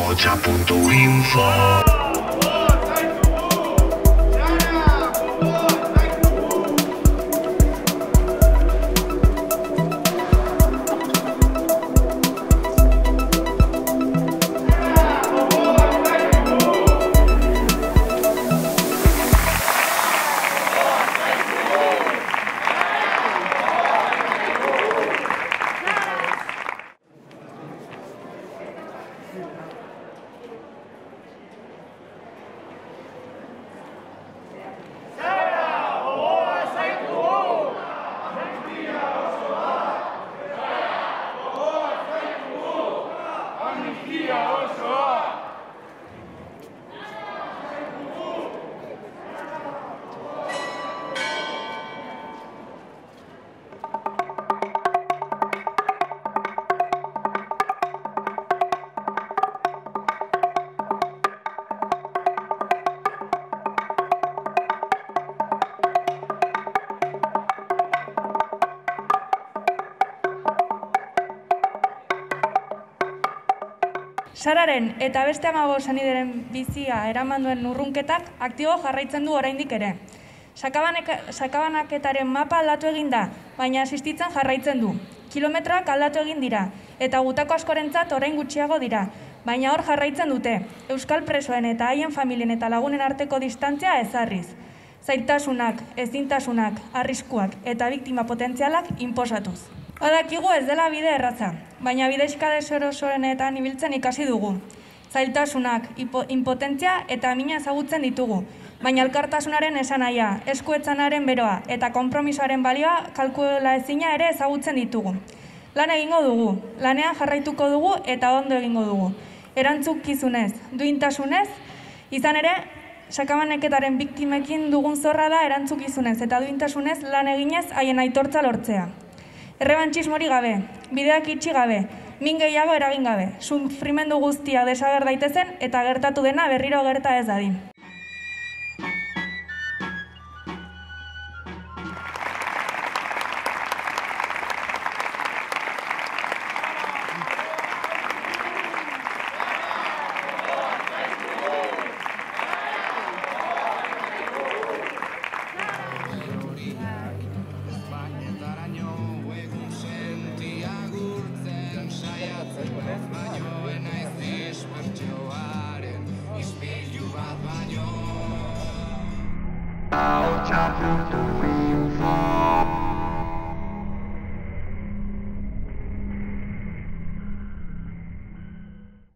Bocha.info. Sararen eta beste 15 senideren bizia eraman duen urrunketak aktibo jarraitzen du oraindik ere. Sakabanaketaren mapa aldatu egin da, baina asistitzen jarraitzen du. Kilometroak aldatu egin dira, eta gutako askorentzat orain gutxiago dira, baina hor jarraitzen dute, euskal presoen eta haien familien eta lagunen arteko distantzia ezarriz. Zailtasunak, ezintasunak, arriskuak eta biktima potentzialak inposatuz. Badakigu ez dela bide erratza, baina bidexkade sorosoenetan ibiltzen ikasi dugu. Zailtasunak, impotentzia eta mina ezagutzen ditugu, baina elkartasunaren esanahia, eskuetzanaren beroa eta konpromisoaren balioa kalkula ezina ere ezagutzen ditugu. Lan egingo dugu, lanean jarraituko dugu eta ondo egingo dugu. Erantzukizunez, duintasunez, izan ere, sakabanaketaren biktimekin dugun zorra da erantzukizunez eta duintasunez lan eginez haien aitortza lortzea. Errebantxismori gabe, bideak itxi gabe, min gehiago eragin gabe, sufrimendu guztia desager daitezen eta gertatu dena berriro gerta ez dadin.